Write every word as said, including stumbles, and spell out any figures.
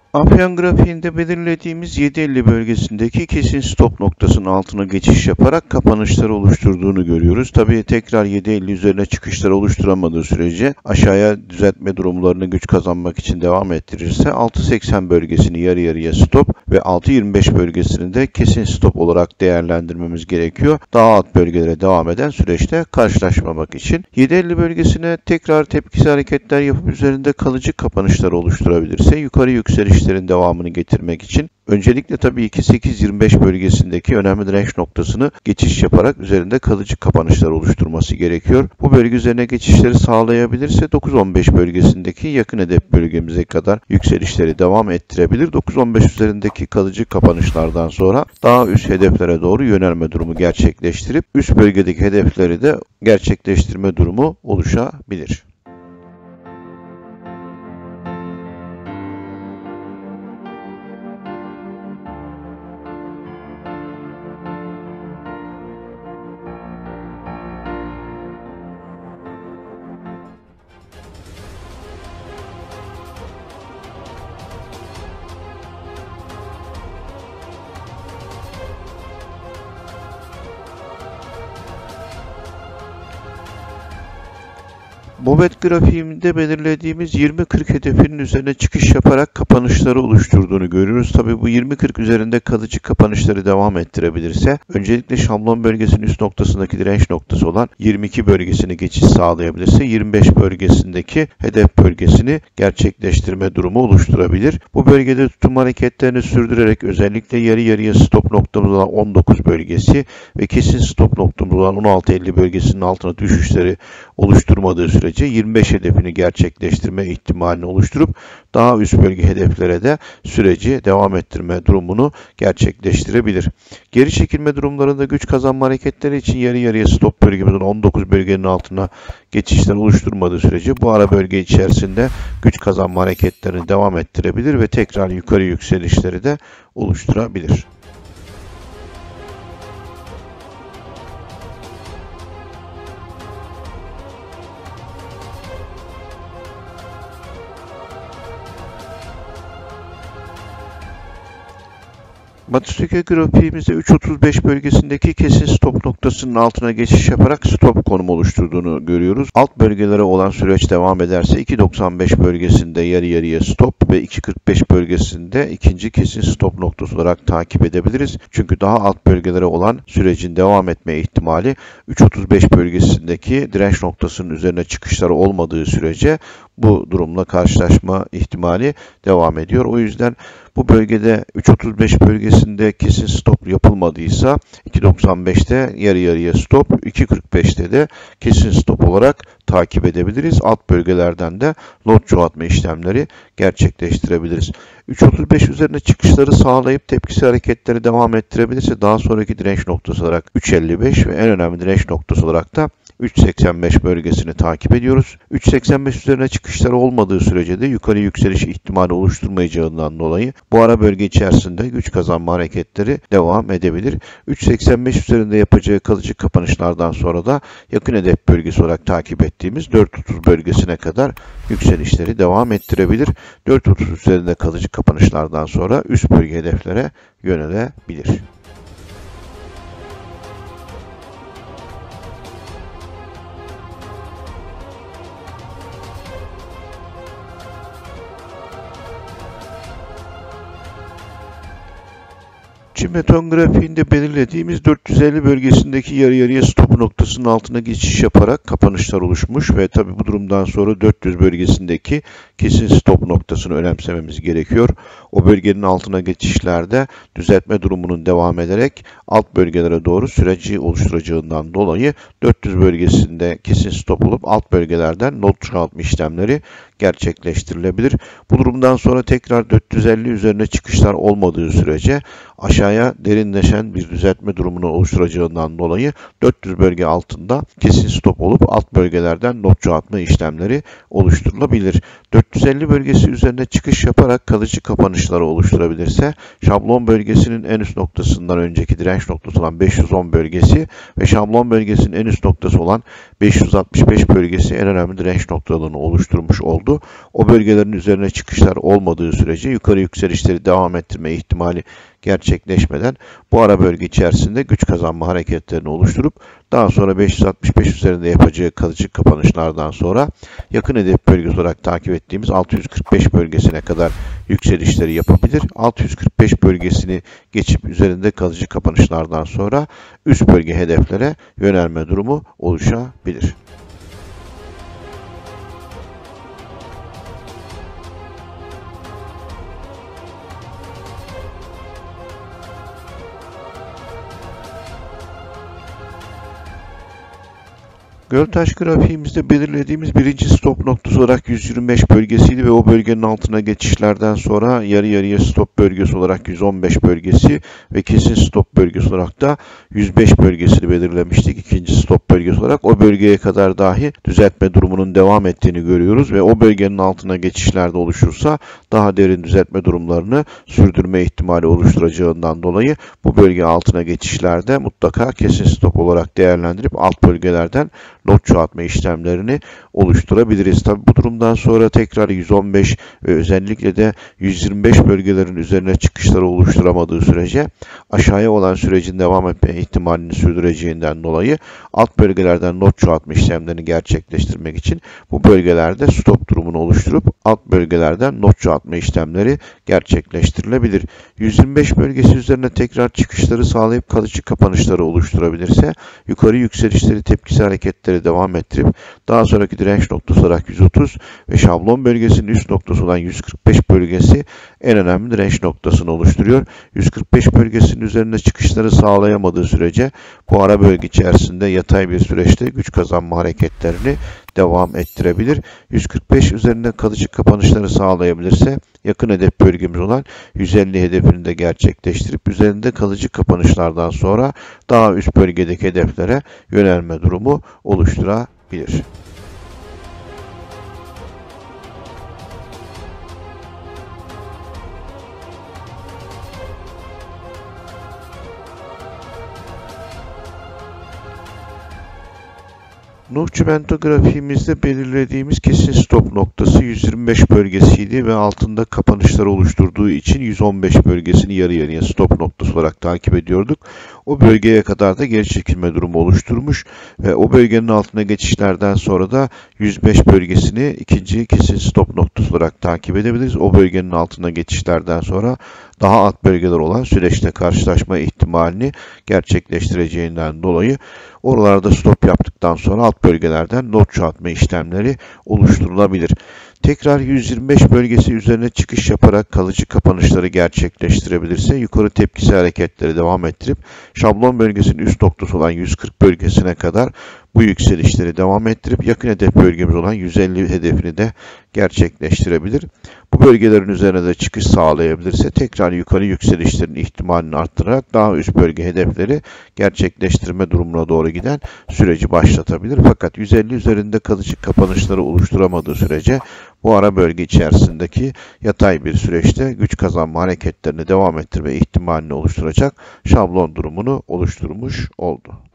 Afyon grafiğinde belirlediğimiz yedi elli bölgesindeki kesin stop noktasının altına geçiş yaparak kapanışları oluşturduğunu görüyoruz. Tabii tekrar yedi elli üzerine çıkışlar oluşturamadığı sürece aşağıya düzeltme durumlarını güç kazanmak için devam ettirirse altı seksen bölgesini yarı yarıya stop ve altı yirmi beş bölgesini de kesin stop olarak değerlendirmemiz gerekiyor. Daha alt bölgelere devam eden süreçte karşılaşmamak için. yedi elli bölgesine tekrar tepkisi hareketler yapıp üzerinde kalıcı kapanışlar oluşturabilirse yukarı yükseliş devamını getirmek için öncelikle tabii ki sekiz yirmi beş bölgesindeki önemli direnç noktasını geçiş yaparak üzerinde kalıcı kapanışlar oluşturması gerekiyor. Bu bölge üzerine geçişleri sağlayabilirse dokuz on beş bölgesindeki yakın hedef bölgemize kadar yükselişleri devam ettirebilir. dokuz on beş üzerindeki kalıcı kapanışlardan sonra daha üst hedeflere doğru yönelme durumu gerçekleştirip üst bölgedeki hedefleri de gerçekleştirme durumu oluşabilir. Bobet grafiğinde belirlediğimiz yirmi kırk hedefinin üzerine çıkış yaparak kapanışları oluşturduğunu görüyoruz. Tabii bu yirmi kırk üzerinde kalıcı kapanışları devam ettirebilirse öncelikle şablon bölgesinin üst noktasındaki direnç noktası olan yirmi iki bölgesini geçiş sağlayabilirse yirmi beş bölgesindeki hedef bölgesini gerçekleştirme durumu oluşturabilir. Bu bölgede tutum hareketlerini sürdürerek özellikle yarı yarıya stop noktamız olan on dokuz bölgesi ve kesin stop noktamız olan on altı elli bölgesinin altına düşüşleri oluşturmadığı sürece yirmi beş hedefini gerçekleştirme ihtimalini oluşturup daha üst bölge hedeflere de süreci devam ettirme durumunu gerçekleştirebilir. Geri çekilme durumlarında güç kazanma hareketleri için yarı yarıya stop bölgemizin on dokuz bölgenin altına geçişler oluşturmadığı sürece bu ara bölge içerisinde güç kazanma hareketlerini devam ettirebilir ve tekrar yukarı yükselişleri de oluşturabilir. Batistike grafiğimizde üç otuz beş bölgesindeki kesin stop noktasının altına geçiş yaparak stop konumu oluşturduğunu görüyoruz. Alt bölgelere olan süreç devam ederse iki doksan beş bölgesinde yarı yarıya stop ve iki kırk beş bölgesinde ikinci kesin stop noktası olarak takip edebiliriz. Çünkü daha alt bölgelere olan sürecin devam etme ihtimali üç otuz beş bölgesindeki direnç noktasının üzerine çıkışları olmadığı sürece bu durumla karşılaşma ihtimali devam ediyor. O yüzden bu bölgede üç otuz beş bölgesinde kesin stop yapılmadıysa iki doksan beşte yarı yarıya stop, iki kırk beşte de kesin stop olarak takip edebiliriz. Alt bölgelerden de lot çoğaltma işlemleri gerçekleştirebiliriz. üç otuz beş üzerine çıkışları sağlayıp tepkisi hareketleri devam ettirebilirse daha sonraki direnç noktası olarak üç elli beş ve en önemli direnç noktası olarak da üç seksen beş bölgesini takip ediyoruz. üç seksen beş üzerine çıkışları olmadığı sürece de yukarı yükseliş ihtimali oluşturmayacağından dolayı bu ara bölge içerisinde güç kazanma hareketleri devam edebilir. üç seksen beş üzerinde yapacağı kalıcı kapanışlardan sonra da yakın hedef bölgesi olarak takip ettiğimiz dört otuz bölgesine kadar yükselişleri devam ettirebilir. dört otuz üzerinde kalıcı kapanışlardan sonra üst bölge hedeflere yönelebilir. Çin beton grafiğinde belirlediğimiz dört yüz elli bölgesindeki yarı yarıya stop noktasının altına geçiş yaparak kapanışlar oluşmuş ve tabi bu durumdan sonra dört yüz bölgesindeki kesin stop noktasını önemsememiz gerekiyor. O bölgenin altına geçişlerde düzeltme durumunun devam ederek alt bölgelere doğru süreci oluşturacağından dolayı dört yüz bölgesinde kesin stop olup alt bölgelerden lot çoğaltma işlemleri gerçekleştirilebilir. Bu durumdan sonra tekrar dört yüz elli üzerine çıkışlar olmadığı sürece aşağıya derinleşen bir düzeltme durumunu oluşturacağından dolayı dört yüz bölge altında kesin stop olup alt bölgelerden lot çoğaltma işlemleri oluşturulabilir. dört yüz elli bölgesi üzerine çıkış yaparak kalıcı kapanışları oluşturabilirse şablon bölgesinin en üst noktasından önceki direnç noktası olan beş yüz on bölgesi ve şablon bölgesinin en üst noktası olan beş yüz altmış beş bölgesi en önemli direnç noktalarını oluşturmuş oldu. O bölgelerin üzerine çıkışlar olmadığı sürece yukarı yükselişleri devam ettirme ihtimali gerçekleşmeden bu ara bölge içerisinde güç kazanma hareketlerini oluşturup daha sonra beş yüz altmış beş üzerinde yapacağı kalıcı kapanışlardan sonra yakın hedef bölgesi olarak takip ettiğimiz altı yüz kırk beş bölgesine kadar yükselişleri yapabilir. altı yüz kırk beş bölgesini geçip üzerinde kalıcı kapanışlardan sonra üst bölge hedeflere yönelme durumu oluşabilir. Göltaş grafiğimizde belirlediğimiz birinci stop noktası olarak yüz yirmi beş bölgesiydi ve o bölgenin altına geçişlerden sonra yarı yarıya stop bölgesi olarak yüz on beş bölgesi ve kesin stop bölgesi olarak da yüz beş bölgesini belirlemiştik. İkinci stop bölgesi olarak o bölgeye kadar dahi düzeltme durumunun devam ettiğini görüyoruz ve o bölgenin altına geçişlerde oluşursa daha derin düzeltme durumlarını sürdürme ihtimali oluşturacağından dolayı bu bölge altına geçişlerde mutlaka kesin stop olarak değerlendirip alt bölgelerden lot çoğaltma işlemlerini oluşturabiliriz. Tabi bu durumdan sonra tekrar yüz on beş ve özellikle de yüz yirmi beş bölgelerin üzerine çıkışları oluşturamadığı sürece aşağıya olan sürecin devam etme ihtimalini sürdüreceğinden dolayı alt bölgelerden lot çoğaltma işlemlerini gerçekleştirmek için bu bölgelerde stop durumunu oluşturup alt bölgelerden lot çoğaltma işlemleri gerçekleştirilebilir. yüz yirmi beş bölgesi üzerine tekrar çıkışları sağlayıp kalıcı kapanışları oluşturabilirse yukarı yükselişleri tepkisi hareketleri devam ettirip daha sonraki direnç noktası olarak yüz otuz ve şablon bölgesinin üst noktası olan yüz kırk beş bölgesi en önemli direnç noktasını oluşturuyor. yüz kırk beş bölgesinin üzerinde çıkışları sağlayamadığı sürece bu ara bölge içerisinde yatay bir süreçte güç kazanma hareketlerini devam ettirebilir. yüz kırk beş üzerinde kalıcı kapanışları sağlayabilirse yakın hedef bölgemiz olan yüz elli hedefini de gerçekleştirip üzerinde kalıcı kapanışlardan sonra daha üst bölgedeki hedeflere yönelme durumu oluşturabilir. Nuh Çimento grafiğimizde belirlediğimiz kesin stop noktası yüz yirmi beş bölgesiydi ve altında kapanışlar oluşturduğu için yüz on beş bölgesini yarı yarıya stop noktası olarak takip ediyorduk. O bölgeye kadar da geri çekilme durumu oluşturmuş ve o bölgenin altına geçişlerden sonra da yüz beş bölgesini ikinci kesin stop noktası olarak takip edebiliriz. O bölgenin altına geçişlerden sonra daha alt bölgeler olan süreçte karşılaşma ihtimalini gerçekleştireceğinden dolayı oralarda stop yaptıktan sonra alt bölgelerden lot çoğaltma işlemleri oluşturulabilir. Tekrar yüz yirmi beş bölgesi üzerine çıkış yaparak kalıcı kapanışları gerçekleştirebilirse yukarı tepkisi hareketleri devam ettirip şablon bölgesinin üst noktası olan yüz kırk bölgesine kadar bu yükselişleri devam ettirip yakın hedef bölgemiz olan yüz elli hedefini de gerçekleştirebilir. Bu bölgelerin üzerine de çıkış sağlayabilirse tekrar yukarı yükselişlerin ihtimalini arttırarak daha üst bölge hedefleri gerçekleştirme durumuna doğru giden süreci başlatabilir. Fakat yüz elli üzerinde kalıcı kapanışları oluşturamadığı sürece bu ara bölge içerisindeki yatay bir süreçte güç kazanma hareketlerini devam ettirme ihtimalini oluşturacak şablon durumunu oluşturmuş oldu.